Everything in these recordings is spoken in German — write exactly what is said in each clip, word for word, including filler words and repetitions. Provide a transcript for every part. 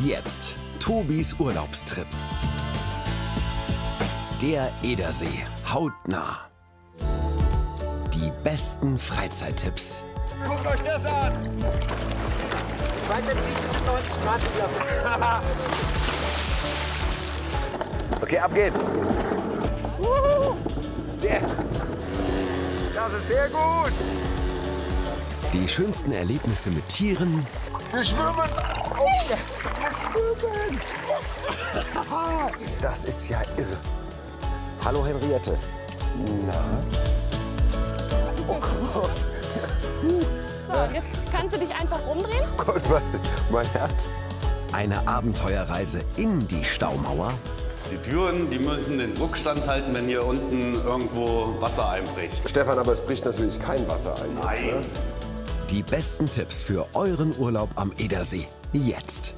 Jetzt Tobis Urlaubstrip. Der Edersee, hautnah. Die besten Freizeittipps. Guckt euch das an! Weiterzieht bis neunzig Grad wieder. Okay, ab geht's. Sehr. Das ist sehr gut. Die schönsten Erlebnisse mit Tieren. Wir schwimmen. Oh, ja. Wir schwimmen. Das ist ja irre. Hallo Henriette. Na? Oh Gott. So, jetzt kannst du dich einfach rumdrehen. Gott, mein, mein Herz. Eine Abenteuerreise in die Staumauer. Die Türen, die müssen den Druck standhalten, wenn hier unten irgendwo Wasser einbricht. Stefan, aber es bricht natürlich kein Wasser ein. Nein. Jetzt, ne? Die besten Tipps für euren Urlaub am Edersee. Jetzt.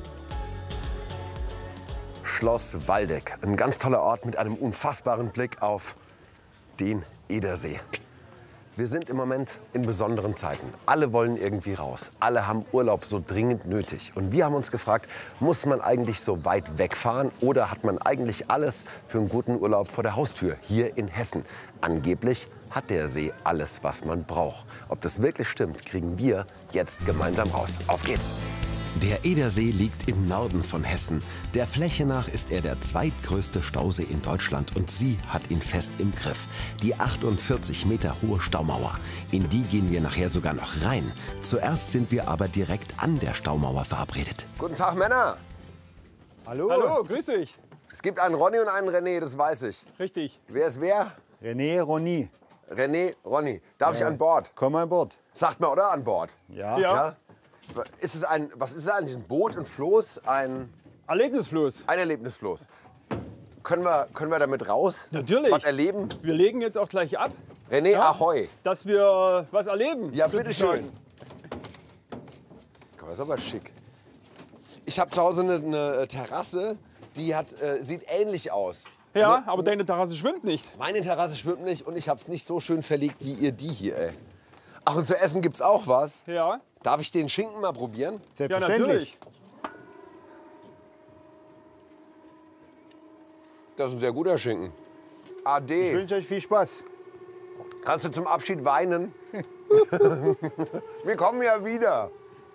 Schloss Waldeck. Ein ganz toller Ort mit einem unfassbaren Blick auf den Edersee. Wir sind im Moment in besonderen Zeiten. Alle wollen irgendwie raus. Alle haben Urlaub so dringend nötig. Und wir haben uns gefragt, muss man eigentlich so weit wegfahren oder hat man eigentlich alles für einen guten Urlaub vor der Haustür hier in Hessen? Angeblich hat der See alles, was man braucht. Ob das wirklich stimmt, kriegen wir jetzt gemeinsam raus. Auf geht's! Der Edersee liegt im Norden von Hessen. Der Fläche nach ist er der zweitgrößte Stausee in Deutschland und sie hat ihn fest im Griff. Die achtundvierzig Meter hohe Staumauer. In die gehen wir nachher sogar noch rein. Zuerst sind wir aber direkt an der Staumauer verabredet. Guten Tag, Männer! Hallo. Hallo, grüß dich. Es gibt einen Ronny und einen René, das weiß ich. Richtig. Wer ist wer? René, Ronny. René, Ronny. Darf ich Ja. an Bord? Komm an Bord. Sagt mal, oder? An Bord. Ja. Ja. Ja? Ist es ein, was ist es eigentlich? Ein Boot, ein Floß, ein, Erlebnisfluss. ein Erlebnisfloß? Können wir, können wir damit raus? Natürlich. Was erleben? Wir legen jetzt auch gleich ab, René, Ja. ahoi. dass wir was erleben. Ja, sozusagen. bitteschön. Guck mal, das ist aber schick. Ich habe zu Hause eine, eine Terrasse, die hat, äh, sieht ähnlich aus. Ja, aber deine Terrasse schwimmt nicht. Meine Terrasse schwimmt nicht und ich habe es nicht so schön verlegt wie ihr die hier, ey. Ach, und zu essen gibt's auch was. Ja, Darf ich den Schinken mal probieren? ja Selbstverständlich. natürlich. Das ist ein sehr guter Schinken. Ich Ade. wünsche euch viel Spaß. Kannst du zum Abschied weinen? Wir kommen ja wieder.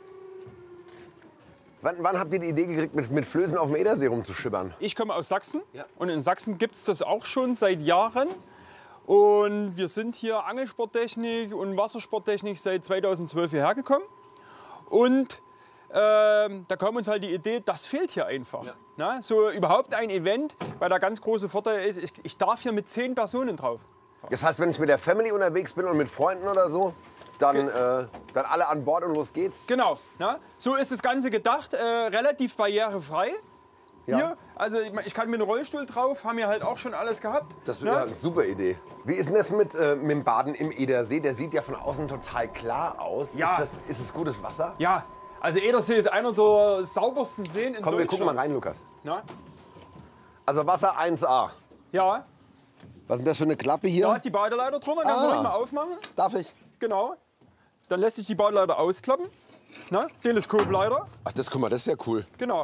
Wann, wann habt ihr die Idee gekriegt, mit, mit Flößen auf dem Edersee rumzuschibbern? Ich komme aus Sachsen Ja. und in Sachsen gibt es das auch schon seit Jahren. Und wir sind hier Angelsporttechnik und Wassersporttechnik seit zweitausendzwölf hierher gekommen. Und ähm, da kam uns halt die Idee, das fehlt hier einfach. Na, so überhaupt ein Event, weil der ganz große Vorteil ist, ich, ich darf hier mit zehn Personen drauf. Das heißt, wenn ich mit der Family unterwegs bin und mit Freunden oder so, dann, äh, dann alle an Bord und los geht's. Genau, na? So ist das Ganze gedacht, äh, relativ barrierefrei. Ja. Hier, also ich, mein, ich kann mit einem Rollstuhl drauf, haben wir halt auch schon alles gehabt. Das ist na? ja eine super Idee. Wie ist denn das mit, äh, mit dem Baden im Edersee? Der sieht ja von außen total klar aus. Ja. Ist, das, ist es gutes Wasser? Ja, also Edersee ist einer der saubersten Seen in Komm, wir Deutschland. gucken mal rein, Lukas. Na? Also Wasser eins A. Ja, Was ist denn das für eine Klappe hier? da ist die Badeleiter drunter, kannst du Ah. ruhig mal aufmachen. Darf ich? Genau. Dann lässt sich die Badeleiter ausklappen. Na? Teleskopleiter. Ach, das, guck mal, das ist ja cool. Genau.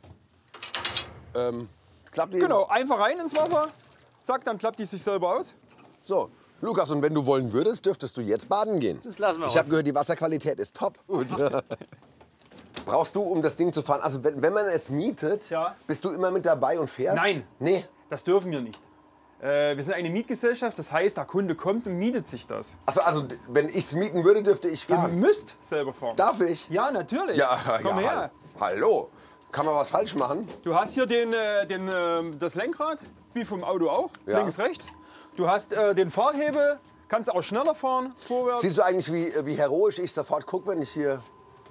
Ähm, klappt die? Genau, einfach rein ins Wasser. Zack, dann klappt die sich selber aus. So, Lukas, und wenn du wollen würdest, dürftest du jetzt baden gehen. Das lassen wir Ich habe gehört, die Wasserqualität ist top. Gut. Brauchst du, um das Ding zu fahren, also wenn, wenn man es mietet, Ja. bist du immer mit dabei und fährst? Nein. Nee. Das dürfen wir nicht. Äh, wir sind eine Mietgesellschaft, das heißt, der Kunde kommt und mietet sich das. Achso, also d- wenn ich es mieten würde, dürfte ich Ihr fahren. müsst selber fahren. Darf ich? Ja, natürlich. Ja, Komm ja. her. Hallo. Kann man was falsch machen? Du hast hier den, äh, den, äh, das Lenkrad, wie vom Auto auch, Ja. links, rechts. Du hast äh, den Fahrhebel, kannst auch schneller fahren, vorwärts. Siehst du eigentlich, wie, wie heroisch ich sofort gucke, wenn ich hier...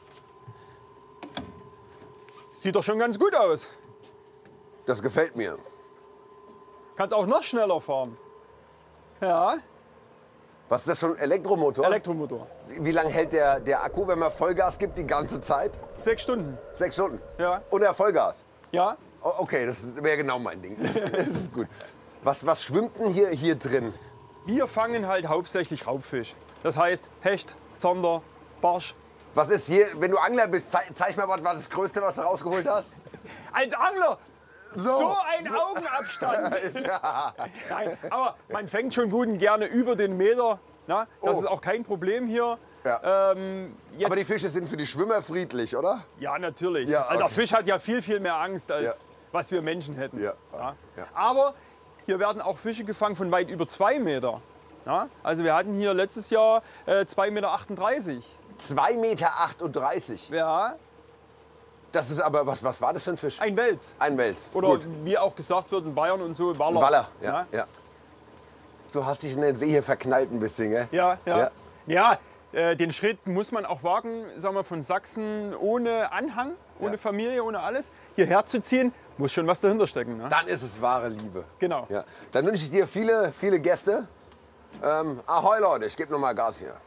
Sieht doch schon ganz gut aus. Das gefällt mir. Kannst auch noch schneller fahren. Ja, Was ist das für ein Elektromotor? Elektromotor. wie wie lange hält der, der Akku, wenn man Vollgas gibt, die ganze Zeit? Sechs Stunden. Sechs Stunden? Ja. Und der Vollgas? Ja, O- Okay, das wäre genau mein Ding. Das, das ist gut. Was, was schwimmt denn hier, hier drin? wir fangen halt hauptsächlich Raubfisch. Das heißt Hecht, Zander, Barsch, Was ist hier, wenn du Angler bist, zeig, zeig mal, was war das Größte, was du rausgeholt hast? Als Angler, So, so ein so. Augenabstand. Ja. Nein, aber man fängt schon gut und gerne über den Meter. Na? Das Oh. ist auch kein Problem hier. Ja. Ähm, jetzt, Aber die Fische sind für die Schwimmer friedlich, oder? ja, natürlich. Ja, Also der okay. Fisch hat ja viel, viel mehr Angst, als Ja. was wir Menschen hätten. Ja. Ja. Ja. Aber hier werden auch Fische gefangen von weit über zwei Meter. Ja? Also wir hatten hier letztes Jahr äh, zwei Meter achtunddreißig. zwei Meter achtunddreißig. Ja, Das ist aber, was, was war das für ein Fisch? ein Wels. Ein Wels. Oder Gut. wie auch gesagt wird in Bayern und so, Waller. Waller, ja, ja. Du hast dich in den See hier verknallt ein bisschen, gell? Ja, ja. Ja. Ja, äh, den Schritt muss man auch wagen, sagen wir, von Sachsen ohne Anhang, ohne Ja. Familie, ohne alles, hierher zu ziehen, muss schon was dahinter stecken. Ne? Dann ist es wahre Liebe. Genau. Ja. Dann wünsche ich dir viele, viele Gäste. Ähm, ahoi Leute, ich gebe noch mal Gas hier.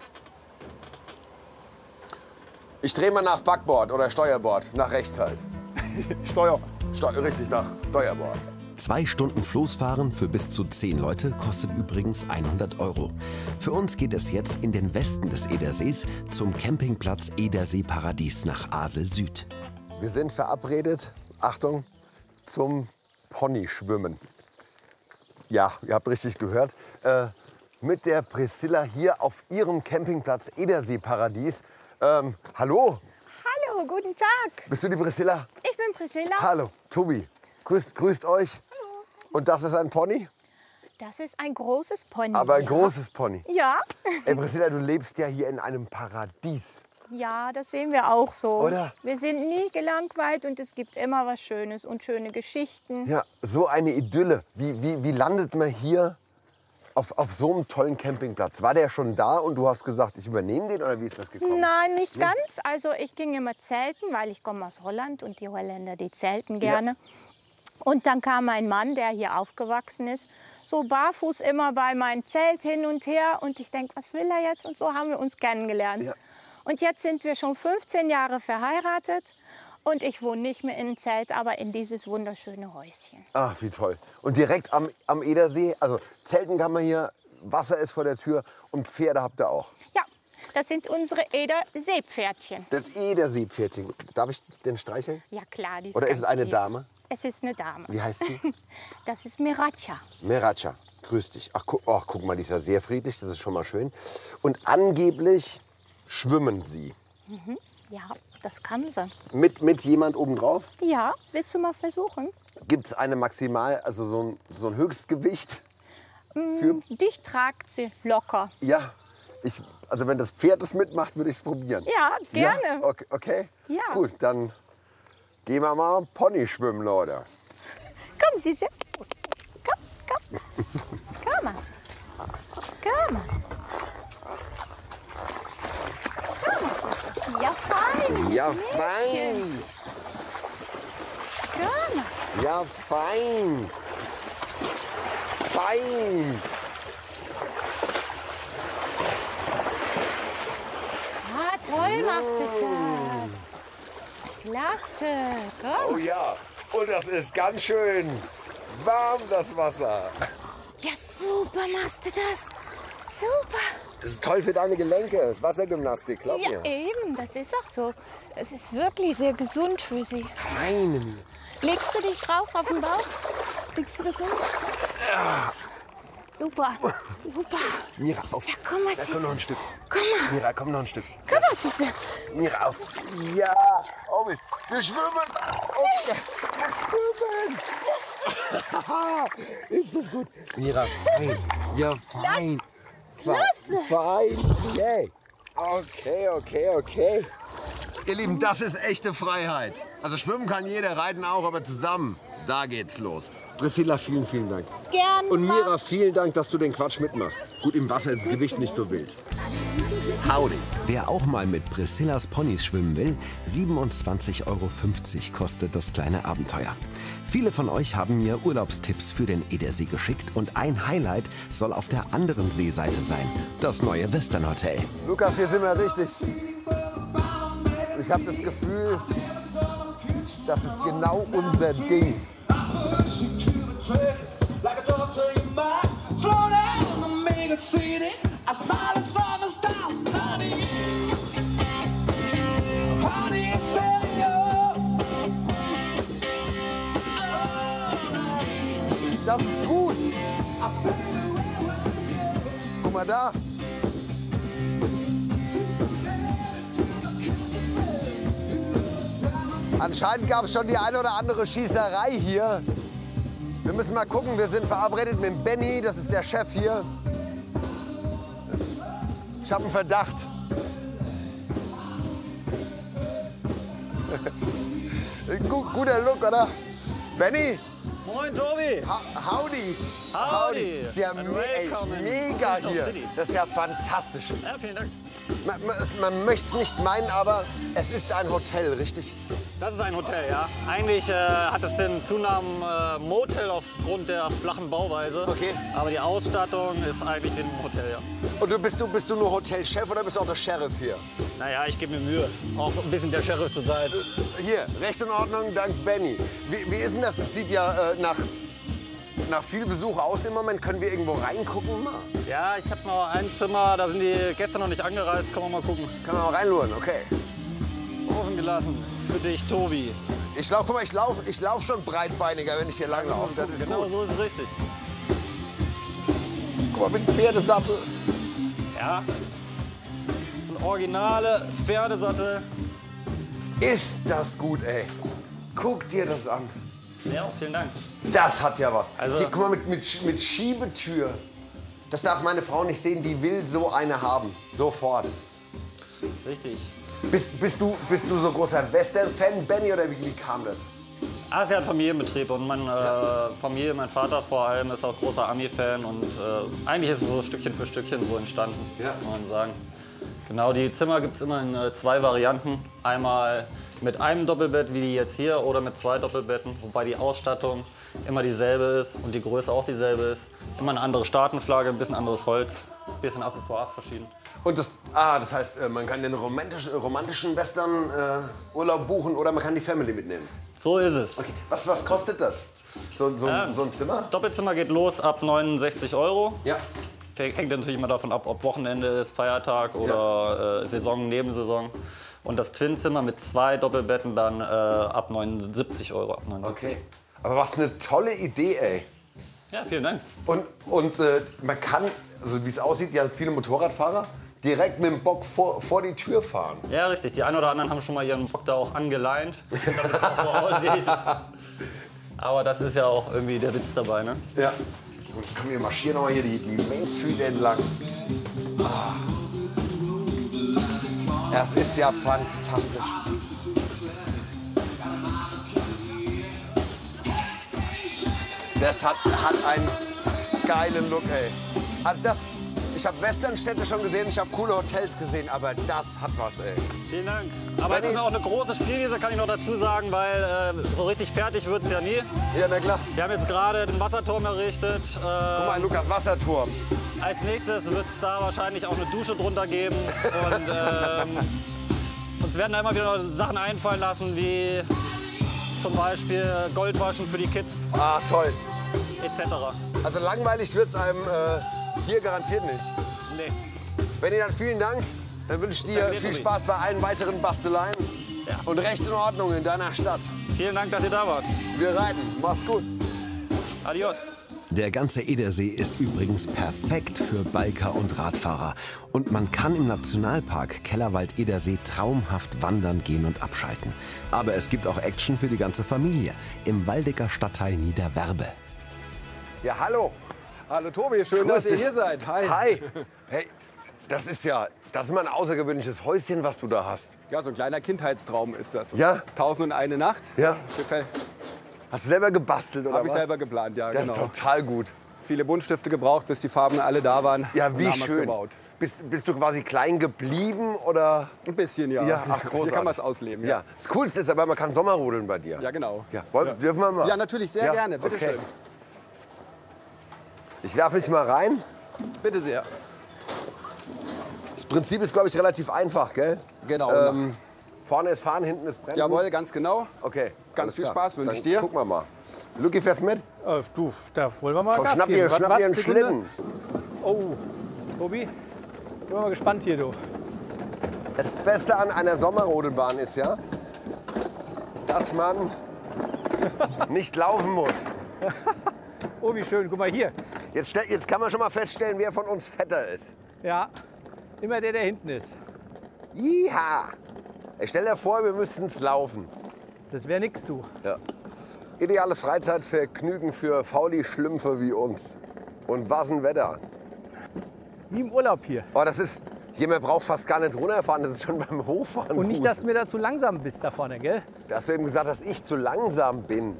Ich drehe mal nach Backbord oder Steuerbord, nach rechts halt. Steuer. Steu richtig, nach Steuerbord. Zwei Stunden Floßfahren für bis zu zehn Leute kostet übrigens hundert Euro. Für uns geht es jetzt in den Westen des Edersees zum Campingplatz Edersee Paradies nach Asel Süd. Wir sind verabredet, Achtung, zum Ponyschwimmen. Ja, ihr habt richtig gehört. Äh, mit der Priscilla hier auf ihrem Campingplatz Edersee Paradies. Ähm, hallo, Hallo, guten Tag. bist du die Priscilla? Ich bin Priscilla. Hallo, Tobi. Grüßt, grüßt euch. Und das ist ein Pony? Das ist ein großes Pony. Aber ein ja. großes Pony. Ja. Ey, Priscilla, du lebst ja hier in einem Paradies. Ja, das sehen wir auch so. Oder? Wir sind nie gelangweilt und es gibt immer was Schönes und schöne Geschichten. Ja, so eine Idylle. Wie, wie, wie landet man hier auf, auf so einem tollen Campingplatz? War der schon da und du hast gesagt, ich übernehme den oder wie ist das gekommen? Nein, nicht ganz. Also ich ging immer zelten, weil ich komme aus Holland und die Holländer, die zelten gerne. Und dann kam ein Mann, der hier aufgewachsen ist, so barfuß immer bei meinem Zelt hin und her. Und ich denke, was will er jetzt? Und so haben wir uns kennengelernt. Ja. Und jetzt sind wir schon fünfzehn Jahre verheiratet. Und ich wohne nicht mehr in einem Zelt, aber in dieses wunderschöne Häuschen. Ach, wie toll. Und direkt am, am Edersee, also zelten kann man hier, Wasser ist vor der Tür und Pferde habt ihr auch. Ja, das sind unsere Eder-Seepferdchen. Das Ederseepferdchen. Darf ich den streicheln? Ja klar, die ist Oder ist es ganz eine lieb. Dame? Es ist eine Dame. Wie heißt sie? Das ist Miracha. Meracha, grüß dich. Ach, gu ach, guck mal, die ist ja sehr friedlich, das ist schon mal schön. Und angeblich schwimmen sie. Ja, das kann sie. Mit, mit jemand obendrauf? Ja, willst du mal versuchen? Gibt es eine Maximal, also so ein, so ein Höchstgewicht? Für, Dich tragt sie locker. ja, ich, also wenn das Pferd es mitmacht, würde ich es probieren. Ja, gerne. Ja, okay, okay. Ja. Gut, dann gehen wir mal Pony schwimmen, Leute. Komm, Süße. Komm, komm. Komm mal. Komm mal. Komm mal, Süße. Ja, fein. Ja, Mädchen. fein. Komm mal. Ja, fein. Fein. Ah, toll machst du das. Klasse. Komm. Oh ja, und das ist ganz schön warm, das Wasser. Ja, super machst du das. Super. Das ist toll für deine Gelenke, das ist Wassergymnastik, glaub Ja, mir. eben. Das ist auch so. Es ist wirklich sehr gesund für sie. Fein. Legst du dich drauf auf den Bauch? Legst du das hin? Ja. Super, super. Mira, auf. Ja, komm mal, Da Süße. komm noch ein Stück. Komm mal, Mira, komm noch ein Stück. komm mal, Süße. Mira, auf. Ja, auf. Wir schwimmen. Auf. Wir schwimmen. Ist das gut? Mira, fein. Ja, fein. Klasse. Fein. Okay. Okay, okay, okay. Ihr Lieben, das ist echte Freiheit. Also schwimmen kann jeder, reiten auch, aber zusammen, da geht's los. Priscilla, vielen, vielen Dank. Gern. Und Mira, vielen Dank, dass du den Quatsch mitmachst. Gut, im Wasser ist das Gewicht nicht so wild. Howdy. Wer auch mal mit Priscillas Ponys schwimmen will, siebenundzwanzig Euro fünfzig kostet das kleine Abenteuer. Viele von euch haben mir Urlaubstipps für den Edersee geschickt und ein Highlight soll auf der anderen Seeseite sein, das neue Western Hotel. Lukas, hier sind wir richtig. Ich habe das Gefühl, das ist genau unser Ding. Like I talk to your mind, slow down and make a scene. I smile from the stars, das ist gut. Guck mal da. Anscheinend gab es schon die eine oder andere Schießerei hier. Wir müssen mal gucken, wir sind verabredet mit dem Benny, das ist der Chef hier. Ich habe einen Verdacht. Guter Look, oder? Benny? Moin, Tobi. Ha howdy. Howdy. Das ist ja me ey, Welcome mega in hier. City. Das ist ja fantastisch. Ja, vielen Dank. Man, man, es- man möchte es nicht meinen, aber es ist ein Hotel, richtig? Das ist ein Hotel, ja. Eigentlich äh, hat es den Zunamen äh, Motel aufgrund der flachen Bauweise. Okay. Aber die Ausstattung ist eigentlich wie ein Hotel, ja. Und du bist, du, bist du nur Hotelchef oder bist du auch der Sheriff hier? Naja, ich gebe mir Mühe, auch ein bisschen der Sheriff zu sein. Hier, rechts in Ordnung, dank Benny. Wie, wie ist denn das? Das sieht ja äh, nach, nach viel Besuch aus im Moment. Können wir irgendwo reingucken mal? Ja, ich habe noch ein Zimmer, da sind die gestern noch nicht angereist. Können wir mal gucken. Kann man mal reinluren, okay. Offen gelassen. Für dich, Tobi. Ich lauf, guck mal, ich laufe ich lauf schon breitbeiniger, wenn ich hier lang laufe. Das ist Genau gut. so ist es richtig. Guck mal, mit dem Pferdesattel. Ja. Das sind originale Pferdesattel. Ist das gut, ey. Guck dir das an. Ja, vielen Dank. Das hat ja was. Also- Hier, guck mal, mit, mit, mit Schiebetür. Das darf meine Frau nicht sehen, die will so eine haben. Sofort. Richtig. Bist, bist, du, bist du so großer Western-Fan, Benny, oder wie, wie kam das? Ah, es ist ja ein Familienbetrieb und meine äh, Familie, mein Vater vor allem, ist auch großer Ami-Fan und äh, eigentlich ist es so Stückchen für Stückchen so entstanden, Ja. muss man sagen. Genau, die Zimmer gibt es immer in äh, zwei Varianten. Einmal mit einem Doppelbett, wie die jetzt hier, oder mit zwei Doppelbetten, wobei die Ausstattung immer dieselbe ist und die Größe auch dieselbe ist. Immer eine andere Staatenflagge, ein bisschen anderes Holz, ein bisschen Accessoires verschieden. Und das, ah, das heißt, äh, man kann den romantischen, romantischen Western-Urlaub buchen oder man kann die Family mitnehmen. So ist es. Okay, was, was kostet das? So, so, Ähm, so ein Zimmer? Doppelzimmer geht los ab neunundsechzig Euro. Ja. Hängt natürlich immer davon ab, ob Wochenende ist, Feiertag oder äh, Saison, Nebensaison. Und das Twinzimmer mit zwei Doppelbetten dann äh, ab neunundsiebzig Euro. Ab neunundsiebzig. Okay. Aber was eine tolle Idee, ey. Ja, vielen Dank. Und, und äh, man kann, also wie es aussieht, ja viele Motorradfahrer direkt mit dem Bock vor, vor die Tür fahren. Ja, richtig. Die einen oder anderen haben schon mal ihren Bock da auch angeleint, damit es auch so aussieht. Aber das ist ja auch irgendwie der Witz dabei, ne? Ja. Und komm, wir marschieren noch mal hier die, die Main Street entlang. Ach. Es ist ja fantastisch. Das hat, hat einen geilen Look, ey. Also das, ich habe Westernstädte schon gesehen, ich habe coole Hotels gesehen, aber das hat was, ey. Vielen Dank. Aber es ist auch eine große Spielwiese, kann ich noch dazu sagen, weil äh, so richtig fertig wird es ja nie. Ja, na klar. Wir haben jetzt gerade den Wasserturm errichtet. Äh, Guck mal, Lukas, Wasserturm. Als nächstes wird es da wahrscheinlich auch eine Dusche drunter geben. Und ähm, uns werden da immer wieder Sachen einfallen lassen, wie zum Beispiel Goldwaschen für die Kids Ah, toll. et cetera. Also langweilig wird's einem äh, hier garantiert nicht. Nee. Benni, dann vielen Dank. Dann wünsche ich dir Danke dir, viel Tobi. Spaß bei allen weiteren Basteleien. Ja. Und recht in Ordnung in deiner Stadt. Vielen Dank, dass ihr da wart. Wir reiten. Mach's gut. Adios. Der ganze Edersee ist übrigens perfekt für Biker und Radfahrer. Und man kann im Nationalpark Kellerwald-Edersee traumhaft wandern gehen und abschalten. Aber es gibt auch Action für die ganze Familie im Waldecker Stadtteil Niederwerbe. Ja, hallo. Hallo Tobi, schön, Grüß dass ihr dich. hier seid. Hi. Hi. Hey, das ist ja, das ist mal ein außergewöhnliches Häuschen, was du da hast. Ja, so ein kleiner Kindheitstraum ist das. Ja? Tausend und eine Nacht. Ja. Gefällt. Hast du selber gebastelt oder Habe ich was? selber geplant, ja, Ja, genau. total gut. Viele Buntstifte gebraucht, bis die Farben alle da waren. Ja, Und wie dann haben wir's schön. gebaut. Bist, bist du quasi klein geblieben oder? Ein bisschen, ja. Ja, ach, Hier großartig. kann man es ausleben. Ja. Das Coolste ist aber, man kann Sommerrodeln bei dir. Ja, genau. Ja, wollen, Dürfen wir mal? Ja, natürlich, sehr Ja, gerne. Bitte okay. schön. Ich werfe mich mal rein. Bitte sehr. Das Prinzip ist, glaube ich, relativ einfach, gell? Genau. Ähm, vorne ist Fahren, hinten ist Bremsen. Jawohl, ganz genau. Okay. Ganz alles viel klar. Spaß wünsche ich Dann dir. Gucken wir mal. Lucky, fährst du mit? Äh, du, da wollen wir mal Komm, Gas schnapp geben. dir, Warte, schnapp dir warte, einen Sekunde. Schlitten. Oh, Tobi, sind wir mal gespannt hier, du. Das Beste an einer Sommerrodelbahn ist ja, dass man nicht laufen muss. Oh, wie schön. Guck mal hier. Jetzt, stell- jetzt kann man schon mal feststellen, wer von uns fetter ist. Ja, immer der, der hinten ist. Jiha! Ich stell dir vor, wir müssten es laufen. Das wäre nix, du. Ja. Ideales Freizeitvergnügen für Fauli-Schlümpfe wie uns. Und was ein Wetter. Wie im Urlaub hier. Oh, das ist, hier, man braucht fast gar nicht runterfahren, das ist schon beim Hochfahren Und nicht, gut. dass du mir da zu langsam bist da vorne, gell? Da hast du eben gesagt, dass ich zu langsam bin.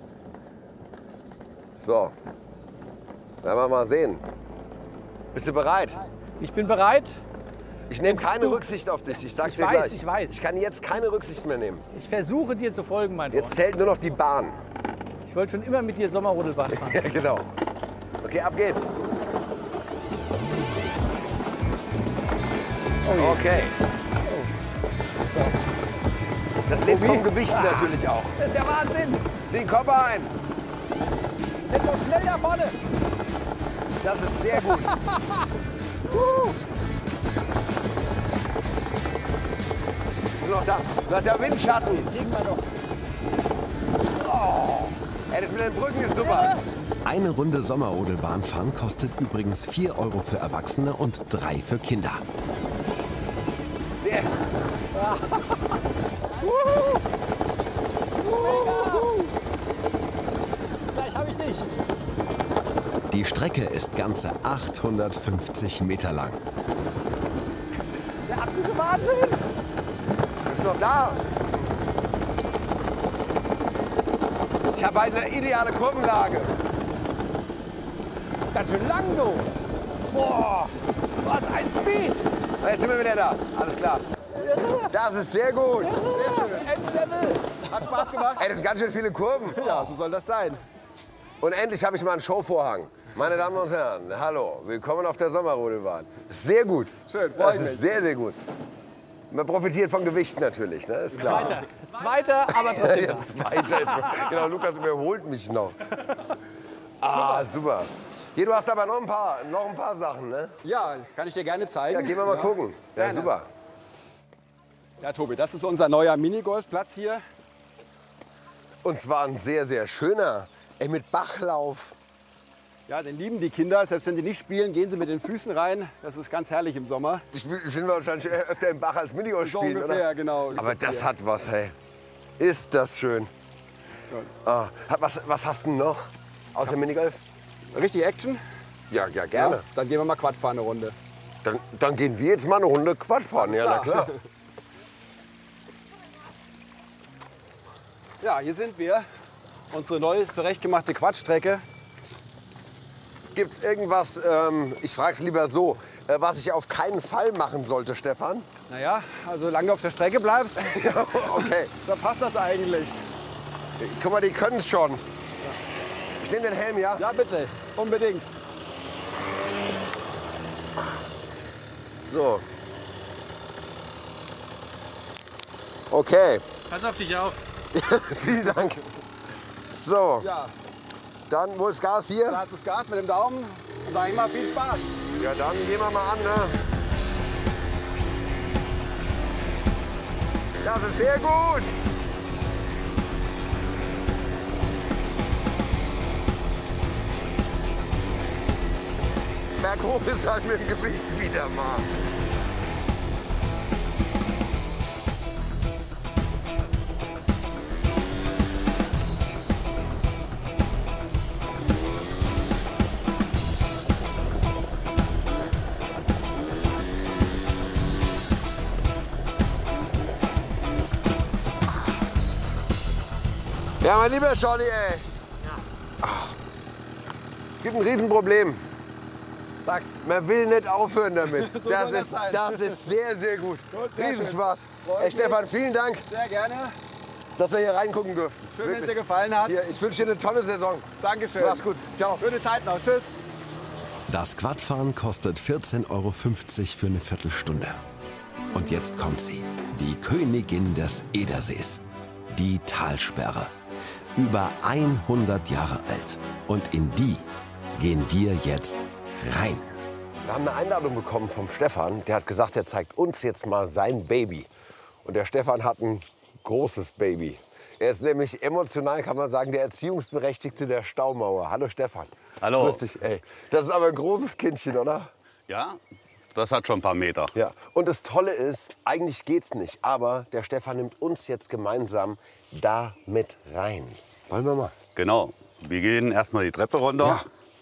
So, werden wir mal sehen. Bist du bereit? Ich bin bereit. Ich nehme Bist keine du- Rücksicht auf dich, ich sag's Ich dir weiß, gleich. ich weiß. Ich kann jetzt keine Rücksicht mehr nehmen. Ich versuche dir zu folgen, mein Freund. Jetzt zählt nur noch die Bahn. Ich wollte schon immer mit dir Sommerrodelbahn fahren. Ja, genau. Okay, ab geht's. Okay. So. Das lebt Tobi. vom Gewicht Ah. natürlich auch. Das ist ja Wahnsinn. Zieh den Kopf ein. Jetzt so schnell da vorne. Das ist sehr gut. Uh. Bist du noch da? Du hast ja Windschatten. Kriegen wir doch. Oh. Ey, das mit den Brücken ist super. Eine Runde Sommerrodelbahn fahren kostet übrigens vier Euro für Erwachsene und drei für Kinder. Sehr. Gleich habe ich dich. Die Strecke ist ganze achthundertfünfzig Meter lang. Der absolute Wahnsinn. Bist du noch da? Ich habe eine ideale Kurvenlage. Ganz schön lang, du. Boah, was ein Speed. Jetzt sind wir wieder da. Alles klar. Das ist sehr gut. Sehr schön. Endlevel. Hat Spaß gemacht? Ey, das sind ganz schön viele Kurven. Ja, so soll das sein. Und endlich habe ich mal einen Showvorhang. Meine Damen und Herren, hallo, willkommen auf der Sommerrodelbahn. Sehr gut. Schön, freu Das ich ist mich. sehr, sehr gut. Man profitiert vom Gewicht natürlich, ne? Ist klar. Zweiter. Zweiter, aber trotzdem. Ja, zweiter. ist- Genau, Lukas überholt mich noch. Ah, super. Hier, du hast aber noch ein paar, noch ein paar Sachen, ne? Ja, kann ich dir gerne zeigen. Ja, gehen wir mal gucken. Ja, Gerne. super. Ja, Tobi, das ist unser neuer Minigolfplatz hier. Und zwar ein sehr, sehr schöner, ey, mit Bachlauf. Ja, den lieben die Kinder. Selbst wenn sie nicht spielen, gehen sie mit den Füßen rein. Das ist ganz herrlich im Sommer. Die spiel- sind wahrscheinlich öfter im Bach als Minigolf So spielen, ungefähr, oder? genau. Aber das hat was, hey. Ist das schön. Ah, hat- was, was hast du noch außer Minigolf? Richtig Action? Ja, ja, gerne. Ja, dann gehen wir mal Quad fahren eine Runde. Dann, dann gehen wir jetzt mal eine Runde Quad fahren. Ja, na klar. Ja, hier sind wir. Unsere neu zurechtgemachte Quadstrecke. Gibt es irgendwas, ähm, ich frage es lieber so, äh, was ich auf keinen Fall machen sollte, Stefan? Naja, also solange du auf der Strecke bleibst, Ja, okay. dann passt das eigentlich. Guck mal, die können es schon. Ich nehme den Helm, ja? Ja, bitte. Unbedingt. So. Okay. Pass auf dich auf. Vielen Dank. So, Ja, dann, wo ist Gas hier? da hast du das Gas mit dem Daumen. Und sag ich mal, viel Spaß. Ja, dann gehen wir mal an, ne? Das ist sehr gut. Berghoch ist halt mit dem Gewicht wieder mal. Ja, mein lieber Johnny, ey. Ah. Es gibt ein Riesenproblem. Sag's. Man will nicht aufhören damit. So das, soll das ist, sein. das ist sehr, sehr gut. Gut, sehr Riesenspaß. Freut Ey, mich. Stefan, vielen Dank, Sehr gerne. dass wir hier reingucken durften. Schön, wenn es dir Wirklich. gefallen hat. Hier, ich wünsche dir eine tolle Saison. Dankeschön. Mach's gut. Ciao. Schöne Zeit noch. Tschüss. Das Quadfahren kostet vierzehn Euro fünfzig für eine Viertelstunde. Und jetzt kommt sie, die Königin des Edersees, die Talsperre. Über hundert Jahre alt. Und in die gehen wir jetzt rein. Wir haben eine Einladung bekommen vom Stefan. Der hat gesagt, er zeigt uns jetzt mal sein Baby. Und der Stefan hat einen großes Baby. Er ist nämlich emotional, kann man sagen, der Erziehungsberechtigte der Staumauer. Hallo Stefan. Hallo. Grüß dich, ey. Das ist aber ein großes Kindchen, oder? Ja, das hat schon ein paar Meter. Ja. Und das Tolle ist, eigentlich geht's nicht, aber der Stefan nimmt uns jetzt gemeinsam da mit rein. Wollen wir mal? Genau. Wir gehen erstmal die Treppe runter. Ja.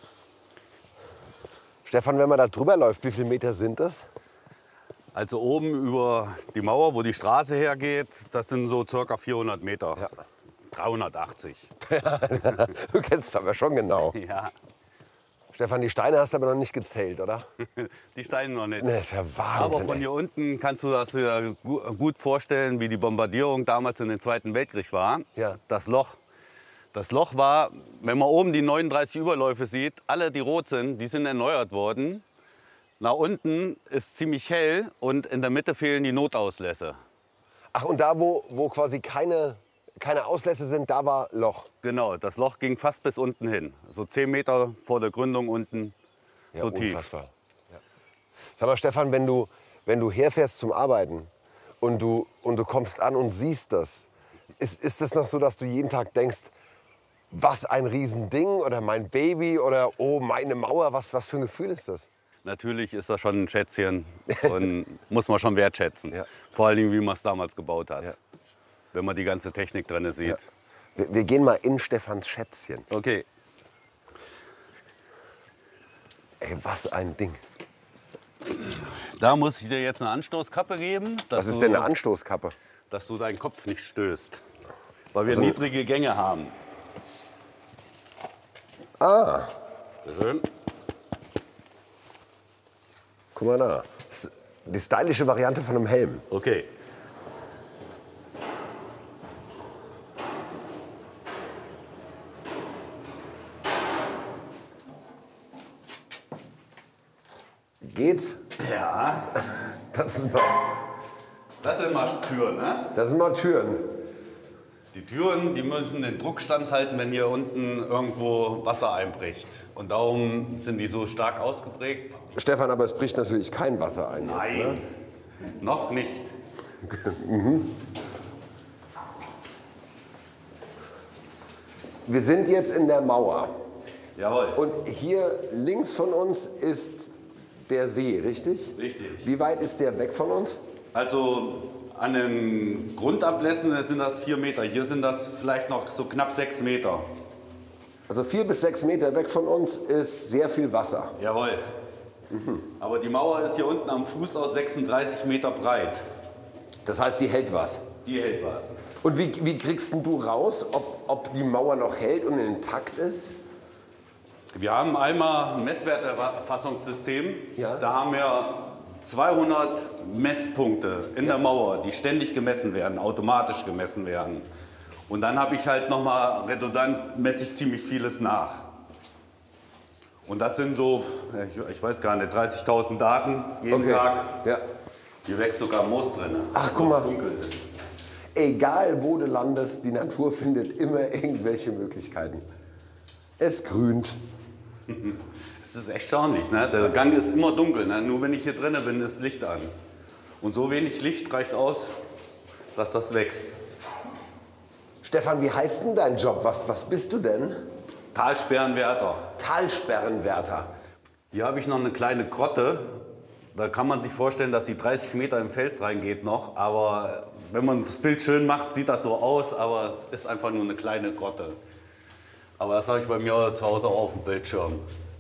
Stefan, wenn man da drüber läuft, wie viele Meter sind das? Also oben über die Mauer, wo die Straße hergeht, das sind so circa vierhundert Meter. Ja. dreihundertachtzig. Du kennst es aber schon genau. Ja. Stefan, die Steine hast du aber noch nicht gezählt, oder? Die Steine noch nicht. Nee, das ist ja Wahnsinn. Aber von ey. hier unten kannst du das dir gu- gut vorstellen, wie die Bombardierung damals in den Zweiten Weltkrieg war. Ja. Das Loch. Das Loch war, wenn man oben die neununddreißig Überläufe sieht, alle die rot sind, die sind erneuert worden. Nach unten ist ziemlich hell und in der Mitte fehlen die Notauslässe. Ach, und da, wo, wo quasi keine, keine Auslässe sind, da war Loch. Genau, das Loch ging fast bis unten hin. So zehn Meter vor der Gründung unten, Ja, so tief. unfassbar. Ja. Sag mal, Stefan, wenn du, wenn du herfährst zum Arbeiten und du, und du kommst an und siehst das, ist, ist es noch so, dass du jeden Tag denkst, was ein Riesending oder mein Baby oder oh, meine Mauer, was, was für ein Gefühl ist das? Natürlich ist das schon ein Schätzchen und muss man schon wertschätzen. Ja. Vor allem, wie man es damals gebaut hat. Ja. Wenn man die ganze Technik drin sieht. Ja. Wir, wir gehen mal in Stefans Schätzchen. Okay. Ey, was ein Ding. Da muss ich dir jetzt eine Anstoßkappe geben. dass Was ist du, denn eine Anstoßkappe? Dass du deinen Kopf nicht stößt. Weil wir Also- niedrige Gänge haben. Ah, Sehr schön. guck mal da. Das ist die stylische Variante von einem Helm. Okay. Geht's? Ja. Das sind mal, Das sind mal Türen, ne? das sind mal Türen. Die Türen, die müssen den Druck standhalten, wenn hier unten irgendwo Wasser einbricht. Und darum sind die so stark ausgeprägt. Stefan, aber es bricht natürlich kein Wasser ein jetzt, ne? Nein, noch nicht. Wir sind jetzt in der Mauer. Jawohl. Und hier links von uns ist der See, richtig? Richtig. Wie weit ist der weg von uns? Also an den Grundablässen sind das vier Meter. Hier sind das vielleicht noch so knapp sechs Meter. Also vier bis sechs Meter weg von uns ist sehr viel Wasser. Jawohl. Aber die Mauer ist hier unten am Fuß aus sechsunddreißig Meter breit. Das heißt, die hält was. Die hält was. Und wie, wie kriegst denn du raus, ob, ob die Mauer noch hält und intakt ist? Wir haben einmal ein Messwerterfassungssystem. Ja. Da haben wir zweihundert Messpunkte in der Mauer, die ständig gemessen werden, automatisch gemessen werden. Und dann habe ich halt nochmal redundant, messe ich ziemlich vieles nach. Und das sind so, ich, ich weiß gar nicht, dreißigtausend Daten jeden Okay. Tag. Ja. Hier wächst sogar Moos drin. Ach, guck mal. Wenn's dunkel ist. Egal wo du landest, die Natur findet immer irgendwelche Möglichkeiten. Es grünt. Es ist erstaunlich, ne? Der Gang ist immer dunkel. Ne? Nur wenn ich hier drinnen bin, ist Licht an. Und so wenig Licht reicht aus, dass das wächst. Stefan, wie heißt denn dein Job? Was, was bist du denn? Talsperrenwärter. Talsperrenwärter. Hier habe ich noch eine kleine Grotte. Da kann man sich vorstellen, dass die dreißig Meter im Fels reingeht noch. Aber wenn man das Bild schön macht, sieht das so aus. Aber es ist einfach nur eine kleine Grotte. Aber das habe ich bei mir zu Hause auch auf dem Bildschirm.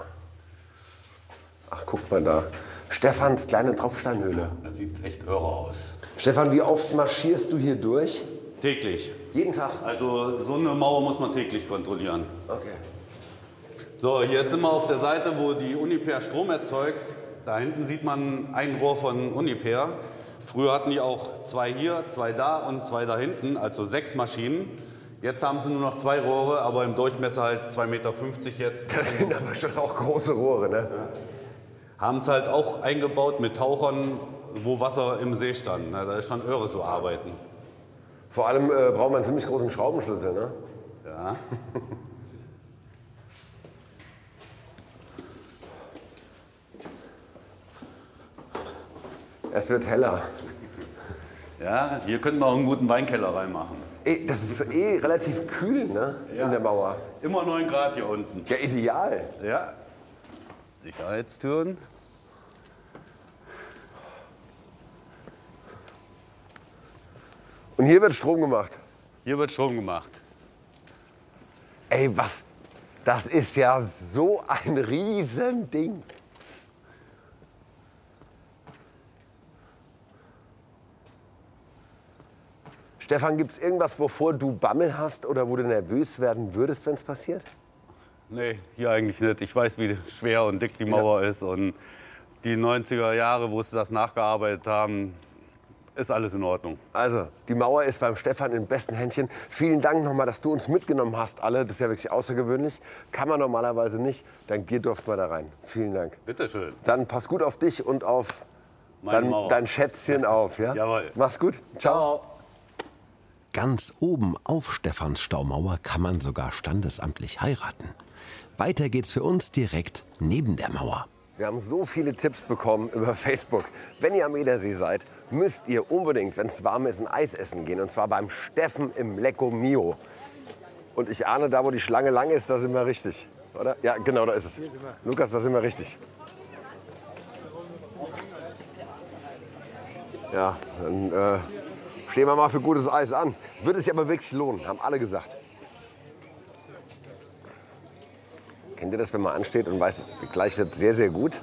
Ach, guck mal da. Stefans kleine Tropfsteinhöhle. Das sieht echt irre aus. Stefan, wie oft marschierst du hier durch? Täglich. Jeden Tag? Also so eine Mauer muss man täglich kontrollieren. Okay. So, jetzt sind wir auf der Seite, wo die Uniper Strom erzeugt. Da hinten sieht man ein Rohr von Uniper. Früher hatten die auch zwei hier, zwei da und zwei da hinten, also sechs Maschinen. Jetzt haben sie nur noch zwei Rohre, aber im Durchmesser halt zwei Meter fünfzig jetzt. Das sind aber schon auch große Rohre, ne? Haben es halt auch eingebaut mit Tauchern, wo Wasser im See stand. Na, da ist schon irre so arbeiten. Vor allem äh, braucht man einen ziemlich großen Schraubenschlüssel, ne? Ja. Es wird heller. Ja, hier könnten wir auch einen guten Weinkeller reinmachen. Ey, das ist eh relativ kühl, ne? Ja. In der Mauer. Immer neun Grad hier unten. Ja, ideal. Ja. Sicherheitstüren. Und hier wird Strom gemacht. Hier wird Strom gemacht. Ey, was? Das ist ja so ein Riesending. Stefan, gibt es irgendwas, wovor du Bammel hast oder wo du nervös werden würdest, wenn es passiert? Nee, hier eigentlich nicht. Ich weiß, wie schwer und dick die Mauer ja. ist. Und die neunziger Jahre, wo sie das nachgearbeitet haben, ist alles in Ordnung. Also, die Mauer ist beim Stefan in besten Händchen. Vielen Dank nochmal, dass du uns mitgenommen hast, alle. Das ist ja wirklich außergewöhnlich. Kann man normalerweise nicht. Dank dir durften wir da rein. Vielen Dank. Bitte schön. Dann pass gut auf dich und auf Meine dein, Mauer. dein Schätzchen auf. Ja? Jawohl. Mach's gut. Ciao. Ciao. Ganz oben auf Stefans Staumauer kann man sogar standesamtlich heiraten. Weiter geht's für uns direkt neben der Mauer. Wir haben so viele Tipps bekommen über Facebook. Wenn ihr am Edersee seid, müsst ihr unbedingt, wenn es warm ist, ein Eis essen gehen. Und zwar beim Steffen im Lecco Mio. Und ich ahne, da wo die Schlange lang ist, da sind wir richtig. Oder? Ja, genau, da ist es. Lukas, da sind wir richtig. Ja, dann äh, stehen wir mal für gutes Eis an. Würde es sich aber wirklich lohnen, haben alle gesagt. Kennt ihr das, wenn man ansteht und weiß, gleich wird sehr, sehr gut?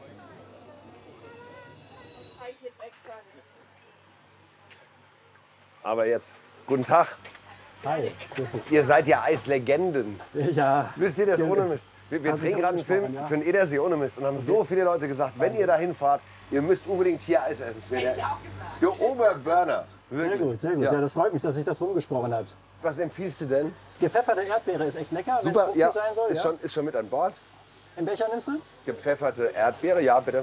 Aber jetzt, guten Tag. Hi, grüß dich. Ihr seid ja Eislegenden. Ja. Wisst ihr das ohne Mist? Wir, wir Hast drehen dich gerade einen Film angesprochen, ja. für den Edersee ohne Mist und haben so viele Leute gesagt, wenn ihr da hinfahrt, ihr müsst unbedingt hier Eis essen. Das wäre der, der Oberburner. Sehr gut, sehr gut. Ja. Ja. Das freut mich, dass sich das rumgesprochen hat. Was empfiehlst du denn? Das gepfefferte Erdbeere ist echt lecker, wenn es Super, fruchtig ja, sein soll. ist, Ja. schon, ist schon mit an Bord. In welcher nimmst du? Gepfefferte Erdbeere, ja bitte.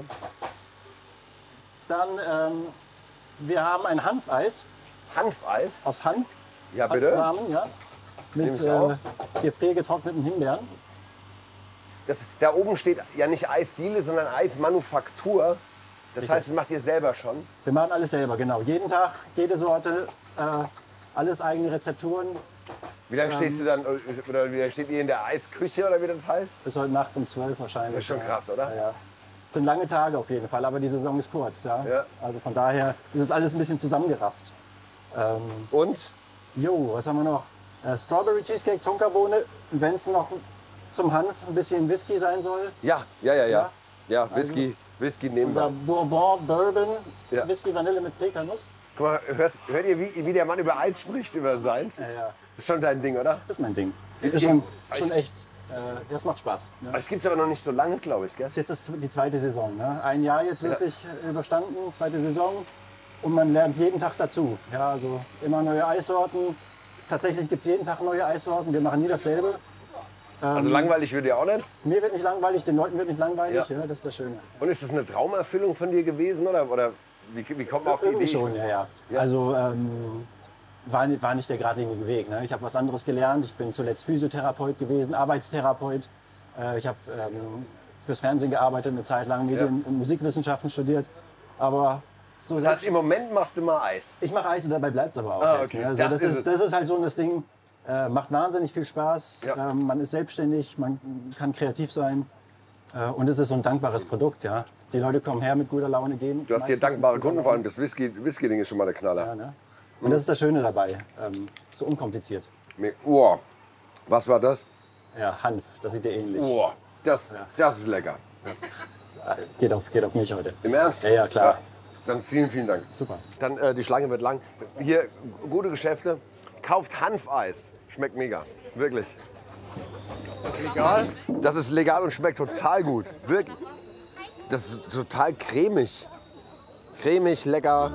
Dann, ähm, wir haben ein Hanfeis. Hanfeis? Aus Hanf. Ja bitte. Hanfsamen, ja. Nehm Mit ich äh, auch. gefriergetrockneten Himbeeren. Das, da oben steht ja nicht Eisdiele, sondern Eismanufaktur. Das Richtig. heißt, das macht ihr selber schon. Wir machen alles selber, genau. Jeden Tag, jede Sorte, äh, alles eigene Rezepturen. Wie lange Ähm, stehst du dann, oder wie lange steht ihr in der Eisküche oder wie das heißt? Bis heute Nacht um zwölf wahrscheinlich. Das ist schon ja. krass, oder? Ja, ja. Das sind lange Tage auf jeden Fall, aber die Saison ist kurz. Ja? Ja. Also von daher ist es alles ein bisschen zusammengerafft. Ähm, Und? Jo, was haben wir noch? Äh, Strawberry Cheesecake, Tonkabohne, wenn es noch zum Hanf ein bisschen Whisky sein soll. Ja, ja, ja, ja. Ja? Ja, Whisky, Whisky nehmen Unser wir. Bourbon Bourbon, Ja. Whisky Vanille mit Pekanuss. Guck mal, hörst, hört ihr, wie, wie der Mann über Eis spricht, über seins? Ja, ja. Das ist schon dein Ding, oder? Das ist mein Ding. Ist schon, schon echt, äh, das macht Spaß. Ne? Das gibt's aber noch nicht so lange, glaube ich, gell? Jetzt ist die zweite Saison. Ne? Ein Jahr jetzt wirklich ja. überstanden, zweite Saison. Und man lernt jeden Tag dazu. Ja, also immer neue Eissorten. Tatsächlich gibt es jeden Tag neue Eissorten. Wir machen nie dasselbe. Also langweilig wird dir auch nicht? Mir wird nicht langweilig, den Leuten wird nicht langweilig. Ja. Ja, das ist das Schöne. Und ist das eine Traumerfüllung von dir gewesen, oder, oder wie, wie kommt man auf die Irgendwie Idee? schon, ja, ja. Ja. Also ähm, war, nicht- war nicht der geradlinige Weg. Ne? Ich habe was anderes gelernt. Ich bin zuletzt Physiotherapeut gewesen, Arbeitstherapeut. Äh, ich habe ähm, fürs Fernsehen gearbeitet, eine Zeit lang Medien- und Musikwissenschaften studiert. Aber so Das heißt, im Moment machst du mal Eis. Ich mache Eis und dabei bleibt es aber auch. Ah, jetzt, okay. ne? Also Das das, ist ist, es. das ist halt so das Ding. Äh, macht wahnsinnig viel Spaß. Ja. Ähm, man ist selbstständig, man kann kreativ sein. Äh, und es ist so ein dankbares Produkt. Ja? Die Leute kommen her mit guter Laune, gehen. Du hast hier meistens dankbare mit guter Kunden, vor allem Laune. das Whisky- Whisky-Ding ist schon mal der Knaller. Ja, ne? Und das ist das Schöne dabei. Ähm, so unkompliziert. Oh, was war das? Ja, Hanf, das sieht dir ähnlich. Oh, das, das ist lecker. Geht auf, geht auf mich heute. Im Ernst? Ja, ja, klar. Dann vielen, vielen Dank. Super. Dann äh, die Schlange wird lang. Hier gute Geschäfte. Kauft Hanfeis. Schmeckt mega. Wirklich. Ist das legal? Das ist legal und schmeckt total gut. Wirklich. Das ist total cremig. Cremig, lecker.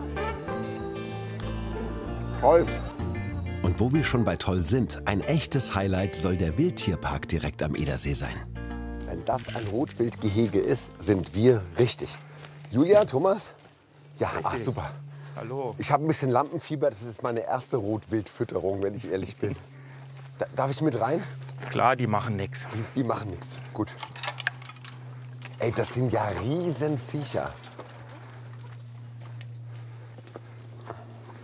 Toll. Und wo wir schon bei toll sind, ein echtes Highlight soll der Wildtierpark direkt am Edersee sein. Wenn das ein Rotwildgehege ist, sind wir richtig. Julia, Thomas? Ja, ach, super. Hallo. Ich habe ein bisschen Lampenfieber. Das ist meine erste Rotwildfütterung, wenn ich ehrlich bin. Da, darf ich mit rein? Klar, die machen nichts. Die, die machen nichts. Gut. Ey, das sind ja Riesenviecher.